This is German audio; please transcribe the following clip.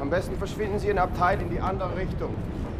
Am besten verschwinden Sie in Abteil in die andere Richtung.